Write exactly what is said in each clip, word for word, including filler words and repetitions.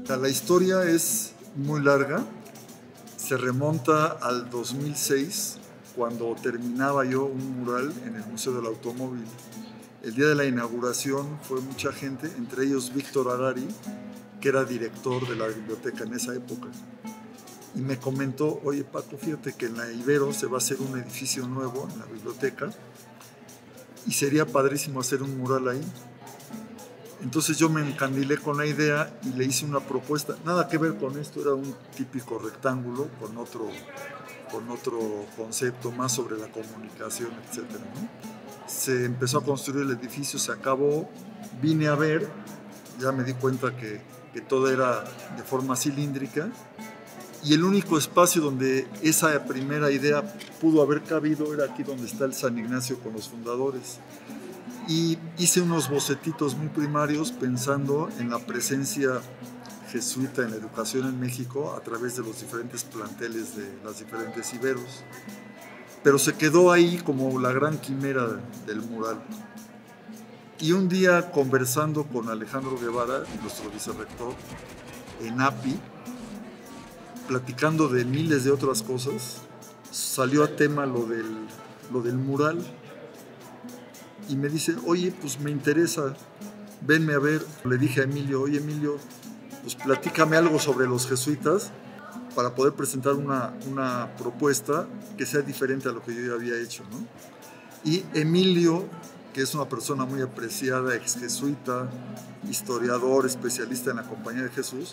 sea, la historia es muy larga, se remonta al dos mil seis, cuando terminaba yo un mural en el Museo del Automóvil. El día de la inauguración fue mucha gente, entre ellos Víctor Harari, que era director de la biblioteca en esa época. Y me comentó, oye Paco, fíjate que en la Ibero se va a hacer un edificio nuevo en la biblioteca y sería padrísimo hacer un mural ahí. Entonces yo me encandilé con la idea y le hice una propuesta, nada que ver con esto, era un típico rectángulo con otro, con otro concepto más sobre la comunicación, etcétera, ¿no? Se empezó a construir el edificio, se acabó, vine a ver, ya me di cuenta que, que todo era de forma cilíndrica y el único espacio donde esa primera idea pudo haber cabido era aquí donde está el San Ignacio con los fundadores. Y hice unos bocetitos muy primarios pensando en la presencia jesuita en la educación en México a través de los diferentes planteles de las diferentes Iberos. Pero se quedó ahí como la gran quimera del mural. Y un día, conversando con Alejandro Guevara, nuestro vicerrector, en A P I, platicando de miles de otras cosas, salió a tema lo del, lo del mural. Y me dice, oye, pues me interesa, venme a ver. Le dije a Emilio, oye Emilio, pues platícame algo sobre los jesuitas para poder presentar una, una propuesta que sea diferente a lo que yo ya había hecho, ¿no? Y Emilio, que es una persona muy apreciada, ex jesuita, historiador, especialista en la Compañía de Jesús,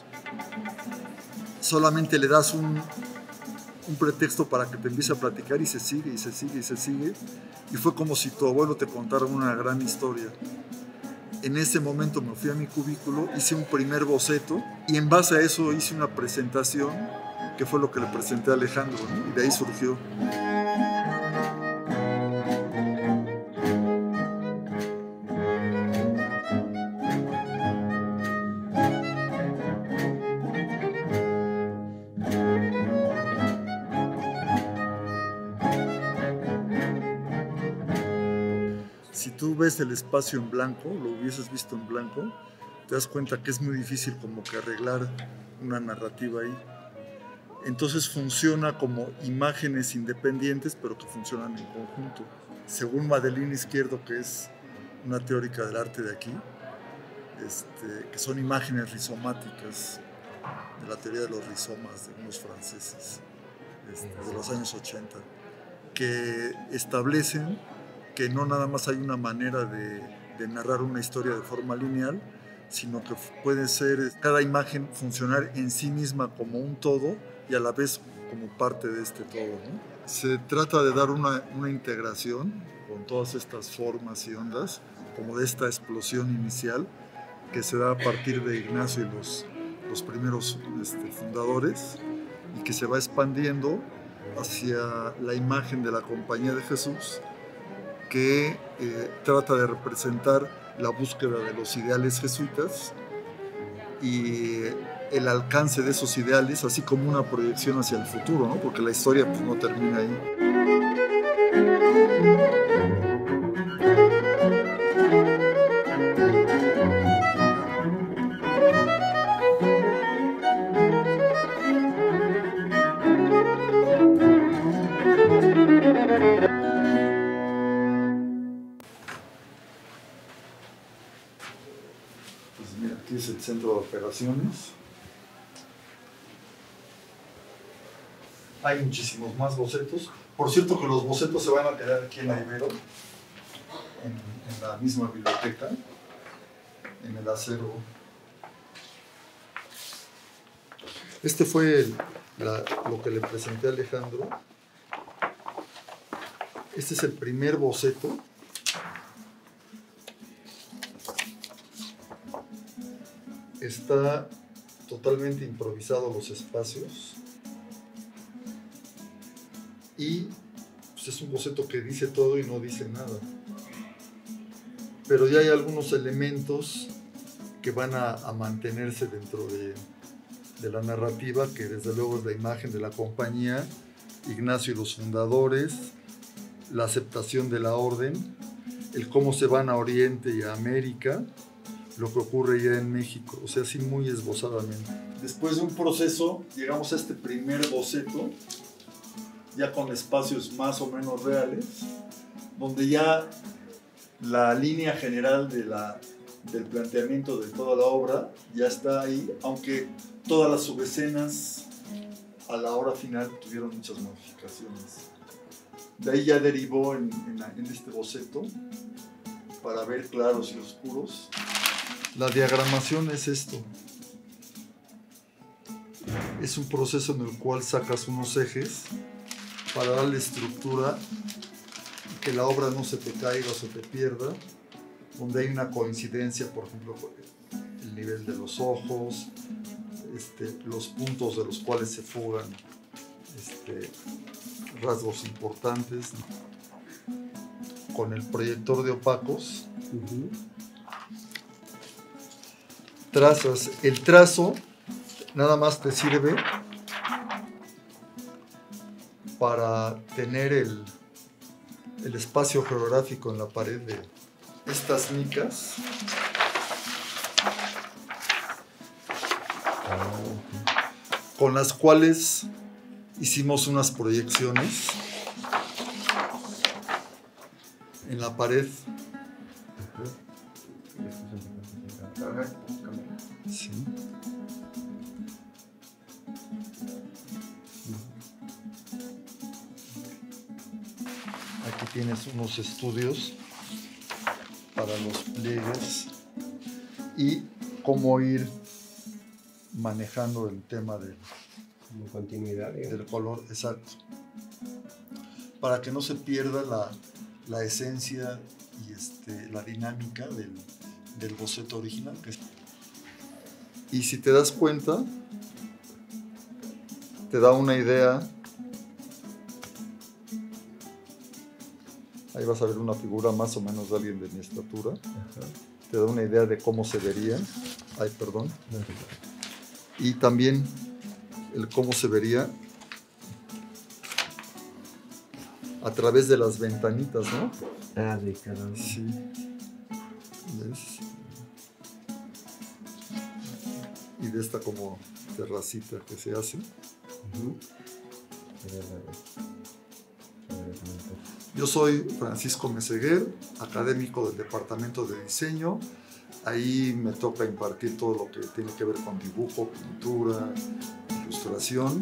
solamente le das un, un pretexto para que te empiece a platicar y se sigue, y se sigue, y se sigue. Y fue como si tu abuelo te contara una gran historia. En ese momento me fui a mi cubículo, hice un primer boceto y en base a eso hice una presentación que fue lo que le presenté a Alejandro, ¿no? Y de ahí surgió. Si tú ves el espacio en blanco, lo hubieses visto en blanco, te das cuenta que es muy difícil como que arreglar una narrativa ahí. Entonces funciona como imágenes independientes, pero que funcionan en conjunto. Según Madeline Izquierdo, que es una teórica del arte de aquí, este, que son imágenes rizomáticas, de la teoría de los rizomas de unos franceses, este, de los años ochenta, que establecen que no nada más hay una manera de, de narrar una historia de forma lineal, sino que puede ser cada imagen funcionar en sí misma como un todo y a la vez como parte de este todo, ¿no? Se trata de dar una, una integración con todas estas formas y ondas, como de esta explosión inicial que se da a partir de Ignacio y los, los primeros este, fundadores, y que se va expandiendo hacia la imagen de la Compañía de Jesús, que eh, trata de representar la búsqueda de los ideales jesuitas y el alcance de esos ideales, así como una proyección hacia el futuro, ¿no? Porque la historia pues, no termina ahí. Pues mira, aquí es el centro de operaciones. Hay muchísimos más bocetos. Por cierto que los bocetos se van a quedar aquí en la Ibero, en, en la misma biblioteca, en el acero. Este fue el, la, lo que le presenté a Alejandro. Este es el primer boceto. Está totalmente improvisado los espacios y pues, es un boceto que dice todo y no dice nada, pero ya hay algunos elementos que van a, a mantenerse dentro de, de la narrativa, que desde luego es la imagen de la compañía, Ignacio y los fundadores, la aceptación de la orden, el cómo se van a Oriente y a América, lo que ocurre ya en México, o sea, así muy esbozadamente. después de un proceso, llegamos a este primer boceto, ya con espacios más o menos reales, donde ya la línea general de la, del planteamiento de toda la obra ya está ahí, aunque todas las subescenas a la hora final tuvieron muchas modificaciones. De ahí ya derivó en, en, en este boceto, para ver claros y oscuros. La diagramación es esto. Es un proceso en el cual sacas unos ejes para darle estructura, que la obra no se te caiga o se te pierda, donde hay una coincidencia, por ejemplo, el nivel de los ojos, este, los puntos de los cuales se fugan este, rasgos importantes, ¿no? Con el proyector de opacos, uh-huh. Trazas. El trazo nada más te sirve para tener el, el espacio geográfico en la pared de estas micas. Con las cuales hicimos unas proyecciones en la pared. Sí. Aquí tienes unos estudios para los pliegues y cómo ir manejando el tema del, continuidad, del color, exacto, para que no se pierda la, la esencia y este, la dinámica del, del boceto original. Y si te das cuenta, te da una idea. Ahí vas a ver una figura más o menos de alguien de mi estatura. Ajá. Te da una idea de cómo se vería. Ay, perdón. Y también el cómo se vería a través de las ventanitas, ¿no? Ah, de cada uno. Sí. ¿Ves? Y de esta como terracita que se hace. Uh-huh. Yo soy Francisco Meseguer, académico del Departamento de Diseño. Ahí me toca impartir todo lo que tiene que ver con dibujo, pintura, ilustración.